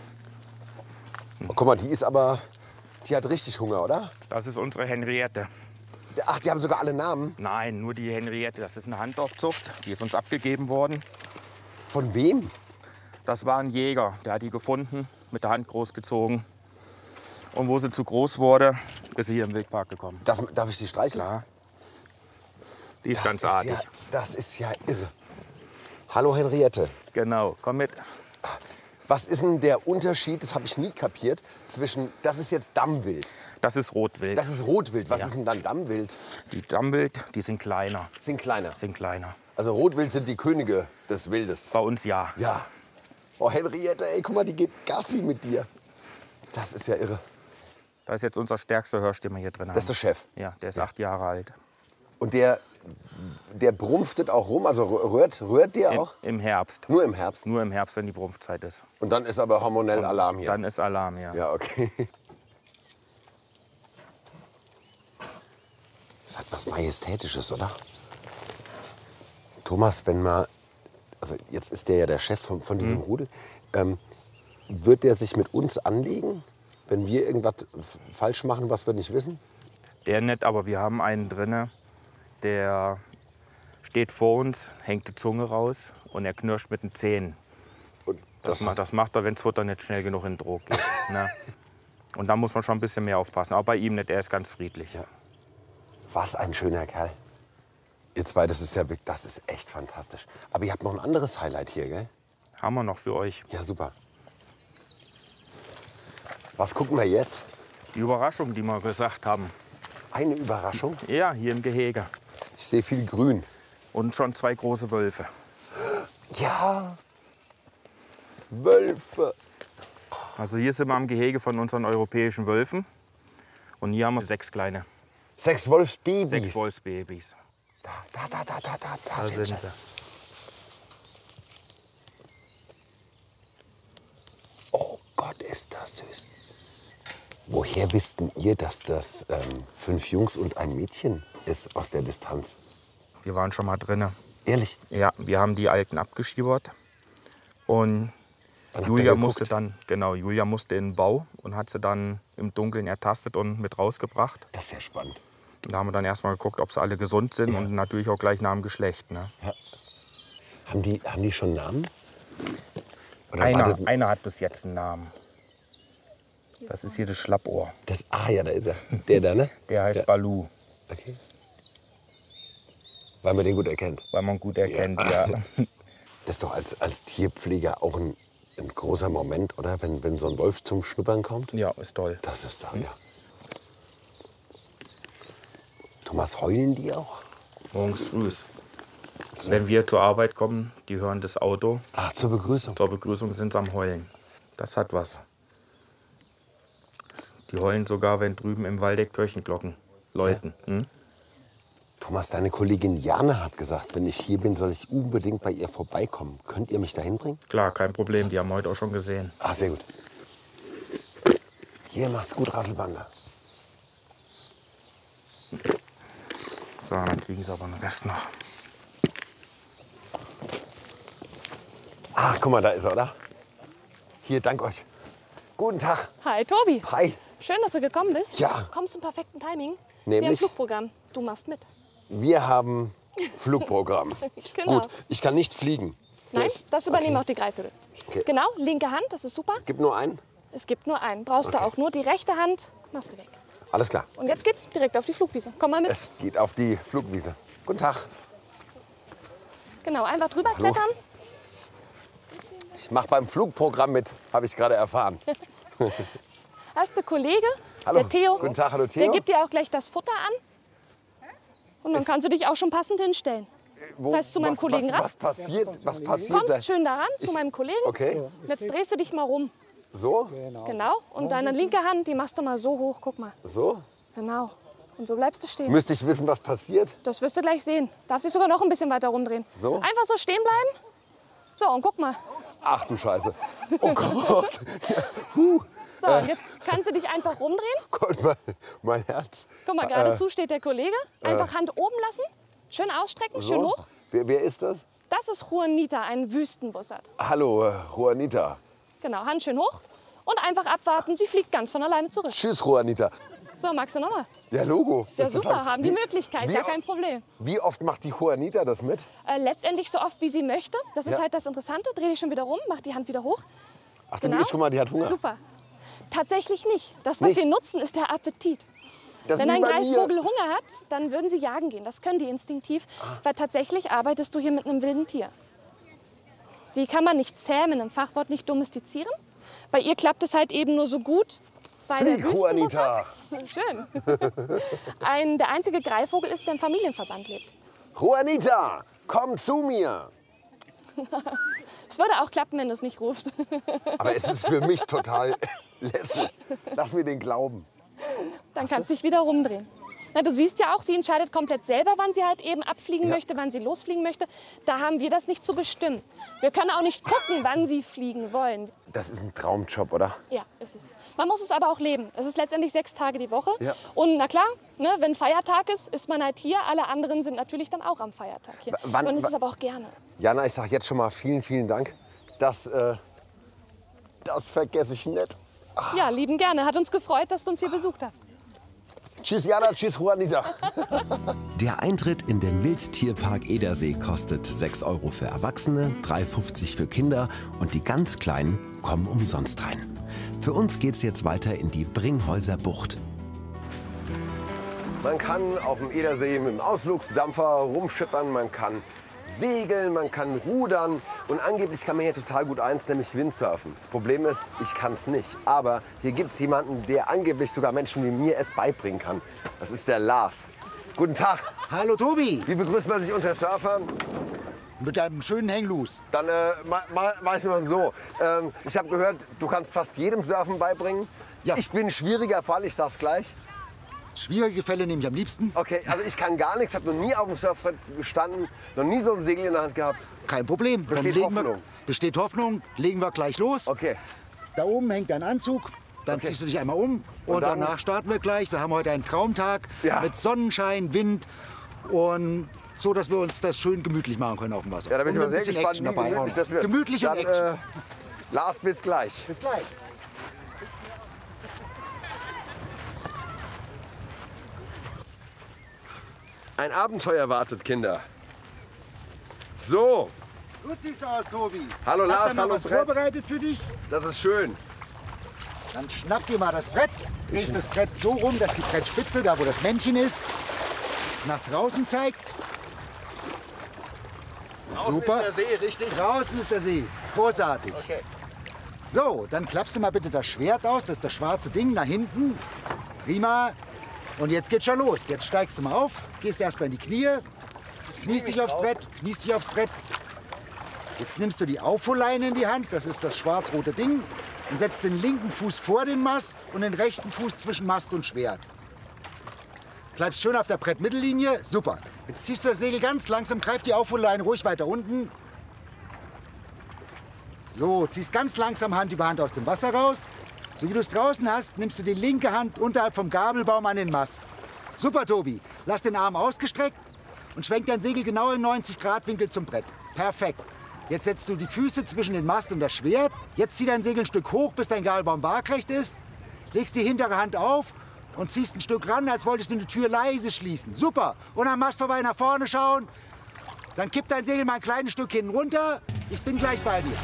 Oh, guck mal, die ist aber, die hat richtig Hunger, oder? Das ist unsere Henriette. Ach, die haben sogar alle Namen? Nein, nur die Henriette. Das ist eine Handaufzucht. Die ist uns abgegeben worden. Von wem? Das war ein Jäger. Der hat die gefunden, mit der Hand großgezogen. Und wo sie zu groß wurde, ist sie hier im Wildpark gekommen. Darf, darf ich sie streicheln? Klar. Die ist das ganz ist artig. Ja, das ist ja irre. Hallo Henriette. Genau, komm mit. Was ist denn der Unterschied, das habe ich nie kapiert, zwischen, das ist jetzt Dammwild. Das ist Rotwild. Das ist Rotwild. Was Ja. ist denn dann Dammwild? Die Dammwild, die sind kleiner. Sind kleiner? Sind kleiner. Also Rotwild sind die Könige des Wildes. Bei uns ja. Ja. Oh Henriette, ey, guck mal, die geht Gassi mit dir. Das ist ja irre. Da ist jetzt unser stärkster Hirsch, den wir hier drin haben. Das ist der Chef? Ja, der ist acht Jahre alt. Und der, der brumpftet auch rum, also rührt, rührt der Im, auch? Im Herbst. Nur im Herbst? Nur im Herbst, wenn die Brumpfzeit ist. Und dann ist aber hormonell Alarm hier? Dann ist Alarm, ja. Ja, okay. Das hat was Majestätisches, oder? Thomas, wenn man, also jetzt ist der ja der Chef von, von diesem Mhm. Rudel, ähm, wird der sich mit uns anlegen, wenn wir irgendwas f- falsch machen, was wir nicht wissen? Der nicht, aber wir haben einen drinne, der steht vor uns, hängt die Zunge raus und er knirscht mit den Zähnen. Und das, das, macht, das macht er, wenn das Futter nicht schnell genug in den Trog geht. Ne? Und da muss man schon ein bisschen mehr aufpassen. Aber bei ihm nicht, er ist ganz friedlich. Ja. Was ein schöner Kerl. Ihr zwei, das ist ja wirklich, das ist echt fantastisch. Aber ihr habt noch ein anderes Highlight hier, gell? Haben wir noch für euch. Ja, super. Was gucken wir jetzt? Die Überraschung, die wir gesagt haben. Eine Überraschung? Ja, hier im Gehege. Ich sehe viel Grün. Und schon zwei große Wölfe. Ja, Wölfe. Also hier sind wir am Gehege von unseren europäischen Wölfen. Und hier haben wir sechs kleine. Sechs Wolfsbabys. Sechs Wolfsbabys. Da, da, da, da, da, da, Da sind sind sie. sie. Oh Gott, ist das süß. Woher wissten ihr, dass das ähm, fünf Jungs und ein Mädchen ist aus der Distanz? Wir waren schon mal drinnen. Ehrlich? Ja, wir haben die Alten abgeschiebert. Und Dann habt ihr Julia geguckt. musste dann, genau, Julia musste in den Bau und hat sie dann im Dunkeln ertastet und mit rausgebracht. Das ist ja spannend. Und da haben wir dann erstmal geguckt, ob sie alle gesund sind und natürlich auch gleich nach dem Geschlecht. Ne? Ja. Haben, die, haben die schon Namen? Oder Einer, wartet- einer hat bis jetzt einen Namen. Das ist hier das Schlappohr. Das, ah ja, da ist er. Der da, ne? Der heißt Ja. Balu, Okay. Weil man den gut erkennt. weil man gut erkennt, ja. Das ist doch als, als Tierpfleger auch ein, ein großer Moment, oder? Wenn, wenn so ein Wolf zum Schnuppern kommt. Ja, ist toll. Das ist da, ja. Thomas, heulen die auch? Morgens früh. Wenn wir zur Arbeit kommen, die hören das Auto. Ach, zur Begrüßung. Zur Begrüßung sind sie am Heulen. Das hat was. Die heulen sogar, wenn drüben im Waldeck Kirchenglocken läuten. Hm? Thomas, deine Kollegin Jana hat gesagt, wenn ich hier bin, soll ich unbedingt bei ihr vorbeikommen. Könnt ihr mich dahin bringen? Klar, kein Problem. Die haben wir heute auch schon gesehen. Ah, sehr gut. Hier macht's gut, Rasselbande. So, dann kriegen sie aber den Rest noch. Ach, guck mal, da ist er, oder? Hier, dank euch. Guten Tag. Hi, Tobi. Hi. Schön, dass du gekommen bist. Ja. Kommst im perfekten Timing. Nämlich? Wir haben Flugprogramm. Du machst mit. Wir haben Flugprogramm. Genau. Gut, ich kann nicht fliegen. Nein, Das- das übernehmen okay. auch die Greifvögel. Okay. Genau, linke Hand, das ist super. Gib nur einen. Es gibt nur einen. Brauchst du auch nur die rechte Hand, machst du weg. Alles klar. Und jetzt geht's direkt auf die Flugwiese. Komm mal mit. Es geht auf die Flugwiese. Guten Tag. Genau, einfach drüber Hallo. klettern. Ich mache beim Flugprogramm mit, habe ich gerade erfahren. Hast du Kollege, Hallo. der Theo. Guten Tag, hallo Theo. Der gibt dir auch gleich das Futter an. Und dann kannst du dich auch schon passend hinstellen. Wo- Das heißt, zu meinem was, Kollegen was, ran. was passiert? Was Du passiert da? kommst schön daran zu Ich- meinem Kollegen. Okay. Und jetzt drehst du dich mal rum. So? Genau. Und deine linke Hand, die machst du mal so hoch. Guck mal. So? Genau. Und so bleibst du stehen. Müsste ich wissen, was passiert? Das wirst du gleich sehen. Darfst dich sogar noch ein bisschen weiter rumdrehen. So? Einfach so stehen bleiben. So, und guck mal. Ach du Scheiße. Oh Gott. Ja, huh. So, und jetzt kannst du dich einfach rumdrehen. Gott, mein, mein Herz. Guck mal, Äh, geradezu steht der Kollege. Einfach Hand oben lassen. Schön ausstrecken, schön so? hoch. Wer, wer ist das? Das ist Juanita, ein Wüstenbussard. Hallo, äh, Juanita. Genau, Hand schön hoch. und einfach abwarten. Sie fliegt ganz von alleine zurück. Tschüss, Juanita. So, magst du nochmal? Ja, Logo. Ja, Das ist super, total- haben die Wie- Möglichkeit, wie gar o- kein Problem. Wie oft macht die Juanita das mit? Äh, letztendlich so oft, wie sie möchte. Das ist Ja. halt das Interessante. Dreh dich schon wieder rum, mach die Hand wieder hoch. Ach, Genau. die ist, guck mal, die hat Hunger. Super. Tatsächlich nicht. Das, was Nicht? wir nutzen, ist der Appetit. Das ist Wenn wie ein bei mir. Greifvogel Hunger hat, dann würden sie jagen gehen. Das können die instinktiv, weil tatsächlich arbeitest du hier mit einem wilden Tier. Sie kann man nicht zähmen, im Fachwort nicht domestizieren. Bei ihr klappt es halt eben nur so gut, weil Flieg, er Wüstenbus Juanita. hat. Schön. Ein, der einzige Greifvogel ist, der im Familienverband lebt. Juanita, komm zu mir. Es würde auch klappen, wenn du es nicht rufst. Aber es ist für mich total lässig. Lass mir den glauben. Dann kannst du dich wieder rumdrehen. Na, du siehst ja auch, sie entscheidet komplett selber, wann sie halt eben abfliegen Ja. möchte, wann sie losfliegen möchte. Da haben wir das nicht zu bestimmen. Wir können auch nicht gucken, wann sie fliegen wollen. Das ist ein Traumjob, oder? Ja, ist es. Man muss es aber auch leben. Es ist letztendlich sechs Tage die Woche. Ja. Und na klar, ne, wenn Feiertag ist, ist man halt hier. Alle anderen sind natürlich dann auch am Feiertag hier. W- wann- Man ist es wa- aber auch gerne. Jana, ich sag jetzt schon mal vielen, vielen Dank. Das, äh, das vergesse ich nicht. Ja, lieben gerne. Hat uns gefreut, dass du uns hier besucht hast. Tschüss, Jana, tschüss, Juanita. Der Eintritt in den Wildtierpark Edersee kostet sechs Euro für Erwachsene, drei fünfzig für Kinder und die ganz Kleinen kommen umsonst rein. Für uns geht's jetzt weiter in die Bringhäuser Bucht. Man kann auf dem Edersee mit dem Ausflugsdampfer rumschippern, man kann segeln, man kann rudern und angeblich kann man hier total gut eins, nämlich Windsurfen. Das Problem ist, ich kann es nicht. Aber hier gibt es jemanden, der angeblich sogar Menschen wie mir es beibringen kann. Das ist der Lars. Guten Tag. Hallo Tobi. Wie begrüßt man sich unter Surfern? Mit einem schönen Hangloose. Dann äh, ma, ma, mach ich mal so. Ähm, ich habe gehört, du kannst fast jedem Surfen beibringen. Ja. Ich bin ein schwieriger Fall, ich sag's gleich. Schwierige Fälle nehme ich am liebsten. Okay, also ich kann gar nichts, habe noch nie auf dem Surfbrett gestanden, noch nie so ein Segel in der Hand gehabt. Kein Problem. Dann Besteht legen wir- Hoffnung. Besteht Hoffnung. Legen wir gleich los. Okay. Da oben hängt ein Anzug. Dann Okay. ziehst du dich einmal um und, Und dann- danach starten wir gleich. Wir haben heute einen Traumtag Ja. mit Sonnenschein, Wind und so, dass wir uns das schön gemütlich machen können auf dem Wasser. Ja, da bin ich Und mal ein sehr bisschen gespannt, Action wie dabei gemütlich auch. das wird. Gemütlich Dann, und Action. Äh, Lars, bis gleich. Bis gleich. Ein Abenteuer wartet, Kinder. So, Gut siehst du aus, Tobi. Hallo Ich hab Lars, da mal hallo was Brett. vorbereitet für dich. das ist schön. Dann schnapp dir mal das Brett, drehst das Brett so rum, dass die Brettspitze, da wo das Männchen ist, nach draußen zeigt. Draußen Super. ist der See, richtig? Draußen ist der See. Großartig. Okay. So, dann klappst du mal bitte das Schwert aus, das ist das schwarze Ding, nach hinten. Prima. Und jetzt geht's schon los. Jetzt steigst du mal auf, gehst erst mal in die Knie, kniest dich aufs Brett, kniest dich aufs Brett. Jetzt nimmst du die Aufholleine in die Hand, das ist das schwarz-rote Ding, und setzt den linken Fuß vor den Mast und den rechten Fuß zwischen Mast und Schwert. Bleibst schön auf der Brettmittellinie, super. Jetzt ziehst du das Segel ganz langsam, greif die Aufholleine ruhig weiter unten. So, ziehst ganz langsam Hand über Hand aus dem Wasser raus. So wie du es draußen hast, nimmst du die linke Hand unterhalb vom Gabelbaum an den Mast. Super, Tobi. Lass den Arm ausgestreckt und schwenk dein Segel genau in neunzig Grad Winkel zum Brett. Perfekt. Jetzt setzt du die Füße zwischen den Mast und das Schwert. Jetzt zieh dein Segel ein Stück hoch, bis dein Gabelbaum waagrecht ist. Legst die hintere Hand auf und ziehst ein Stück ran, als wolltest du die Tür leise schließen. Super. Und am Mast vorbei nach vorne schauen. Dann kipp dein Segel mal ein kleines Stück hinten runter. Ich bin gleich bei dir.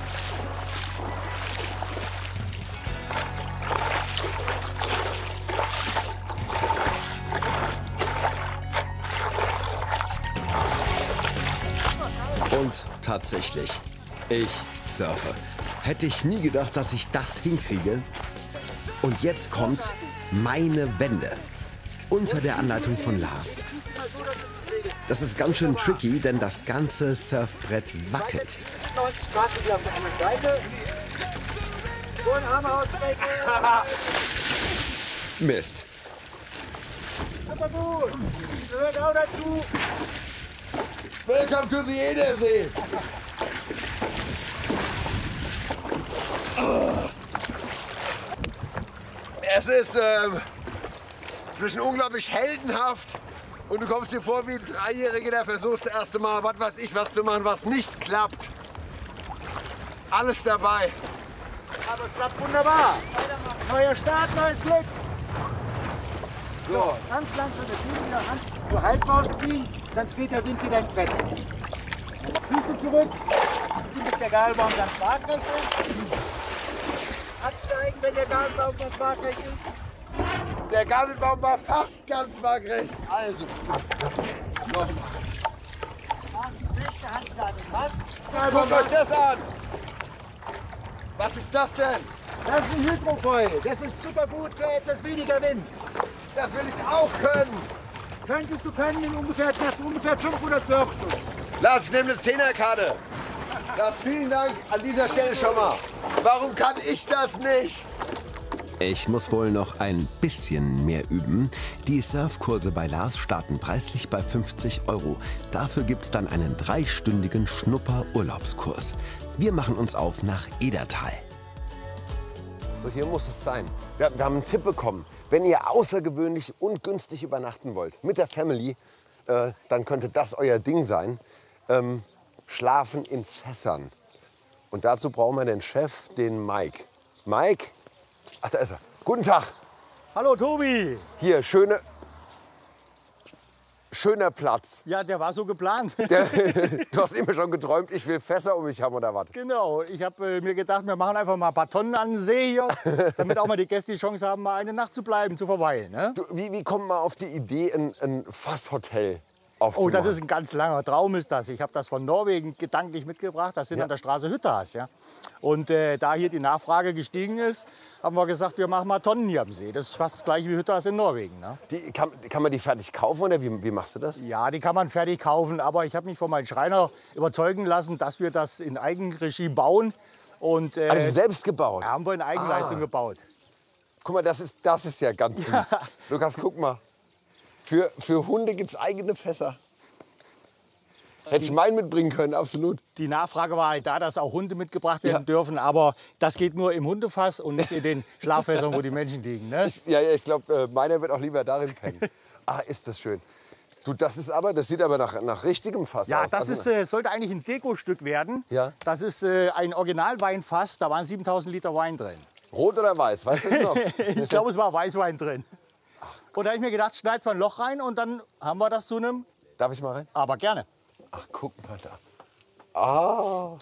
Und tatsächlich, ich surfe. Hätte ich nie gedacht, dass ich das hinkriege. Und jetzt kommt meine Wende. Unter der Anleitung von Lars. Das ist ganz schön tricky, denn das ganze Surfbrett wackelt. neunzig Grad wieder auf der anderen Seite. So, einen Arm ausstrecken. Mist. Super gut. Gehört auch dazu. Welcome to the Edersee. Es ist ähm, zwischen unglaublich heldenhaft und du kommst dir vor wie ein Dreijähriger, der versucht das erste Mal, was weiß ich, was zu machen, was nicht klappt. Alles dabei. Aber es klappt wunderbar. Neuer Start, neues Glück. So, ganz langsam das Fuß wieder an. Nur halb rausziehen, dann dreht der Wind in dein Brett. Füße zurück, bis der Gabelbaum ganz waagrecht ist. Absteigen, wenn der Gabelbaum ganz waagrecht ist. Der Gabelbaum war fast ganz waagrecht. Also, nochmal. Rechte Hand an den Mast. Guckt euch das an. Was ist das denn? Das ist ein Hydrofoil. Das ist super gut für etwas weniger Wind. Das will ich auch können. Könntest du können in ungefähr, nach ungefähr fünfhundert Surfstunden. Lars, ich nehme eine Zehnerkarte. Ja, vielen Dank an dieser Stelle schon mal. Warum kann ich das nicht? Ich muss wohl noch ein bisschen mehr üben. Die Surfkurse bei Lars starten preislich bei fünfzig Euro. Dafür gibt's dann einen dreistündigen Schnupper-Urlaubskurs. Wir machen uns auf nach Edertal. So, hier muss es sein. Wir, wir haben einen Tipp bekommen. Wenn ihr außergewöhnlich und günstig übernachten wollt, mit der Family, äh, dann könnte das euer Ding sein. Ähm, Schlafen in Fässern. Und dazu brauchen wir den Chef, den Mike. Mike? Ach, da ist er. Guten Tag. Hallo, Tobi. Hier, schöne, schöner Platz. Ja, der war so geplant. Der, du hast immer schon geträumt, ich will Fässer um mich haben oder was? Genau. Ich habe äh, mir gedacht, wir machen einfach mal ein paar Tonnen an den See hier, damit auch mal die Gäste die Chance haben, mal eine Nacht zu bleiben, zu verweilen. Ne? Du, wie, wie kommt man auf die Idee, ein, ein Fasshotel aufzumachen? Oh, das ist ein ganz langer Traum, ist das. Ich habe das von Norwegen gedanklich mitgebracht. Das sind Ja. an der Straße Hüttas. Ja? Und äh, da hier die Nachfrage gestiegen ist, haben wir gesagt, wir machen mal Tonnen hier am See. Das ist fast das gleiche wie Hüttas in Norwegen. Ne? Die, kann, kann man die fertig kaufen oder wie, wie machst du das? Ja, die kann man fertig kaufen. Aber ich habe mich von meinem Schreiner überzeugen lassen, dass wir das in Eigenregie bauen. Und, äh, Also selbst gebaut? Ja, haben wir in Eigenleistung Ah. gebaut. Guck mal, das ist, das ist ja ganz süß. Ja. Lukas, guck mal. Für, für Hunde gibt es eigene Fässer. Hätte ich meinen mitbringen können, absolut. Die Nachfrage war halt da, dass auch Hunde mitgebracht werden Ja. dürfen. Aber das geht nur im Hundefass und nicht in den Schlaffässern, wo die Menschen liegen. Ne? Ich, ja, ja, ich glaube, meiner wird auch lieber darin pennen. Ah, ist das schön. Du, das ist aber, das sieht aber nach, nach richtigem Fass Ja, aus. das Also, ist, äh, sollte eigentlich ein Dekostück werden. Ja. Das ist äh, ein Originalweinfass, da waren siebentausend Liter Wein drin. Rot oder weiß, weißt du es noch? Ich glaube, es war Weißwein drin. Und da habe ich mir gedacht, schneid mal ein Loch rein und dann haben wir das zu einem... Darf ich mal rein? Aber gerne. Ach, guck mal da. Ah.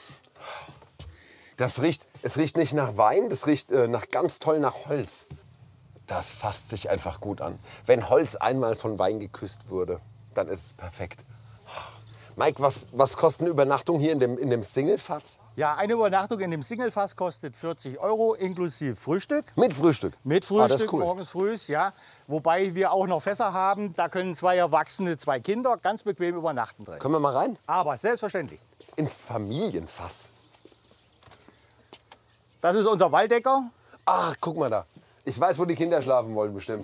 Das riecht, es riecht nicht nach Wein, das riecht äh, nach, ganz toll nach Holz. Das fasst sich einfach gut an. Wenn Holz einmal von Wein geküsst wurde, dann ist es perfekt. Mike, was, was kostet eine Übernachtung hier in dem, in dem Single-Fass? Ja, eine Übernachtung in dem Singlefass kostet vierzig Euro inklusive Frühstück. Mit Frühstück? Mit Ah, Frühstück, das ist cool. morgens früh, ja. Wobei wir auch noch Fässer haben, da können zwei Erwachsene, zwei Kinder ganz bequem übernachten drin. Können wir mal rein? Aber selbstverständlich. Ins Familienfass. Das ist unser Waldecker. Ach, guck mal da. Ich weiß, wo die Kinder schlafen wollen, bestimmt.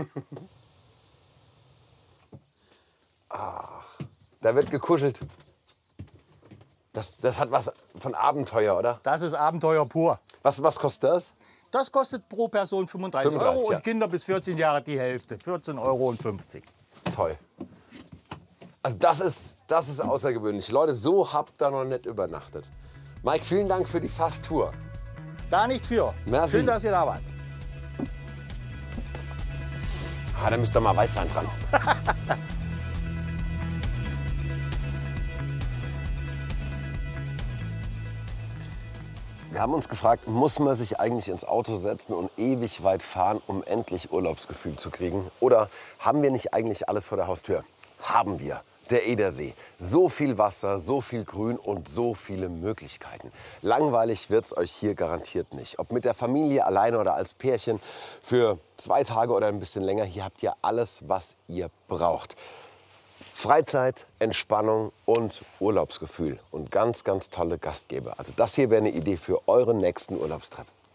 Ach, da wird gekuschelt. Das, das hat was von Abenteuer, oder? Das ist Abenteuer pur. Was, was kostet das? Das kostet pro Person fünfunddreißig, fünfunddreißig, Euro ja. und Kinder bis vierzehn Jahre die Hälfte, vierzehn Euro fünfzig. Toll. Also das ist, das ist außergewöhnlich. Leute, so habt ihr noch nicht übernachtet. Mike, vielen Dank für die Fasstour. Da nicht für. Merci. Schön, dass ihr da wart. Ah, da müsst ihr mal Weißwein dran. Wir haben uns gefragt, muss man sich eigentlich ins Auto setzen und ewig weit fahren, um endlich Urlaubsgefühl zu kriegen? Oder haben wir nicht eigentlich alles vor der Haustür? Haben wir. Der Edersee. So viel Wasser, so viel Grün und so viele Möglichkeiten. Langweilig wird's euch hier garantiert nicht. Ob mit der Familie, alleine oder als Pärchen, für zwei Tage oder ein bisschen länger, hier habt ihr alles, was ihr braucht. Freizeit, Entspannung und Urlaubsgefühl und ganz, ganz tolle Gastgeber. Also das hier wäre eine Idee für euren nächsten Urlaubstrip.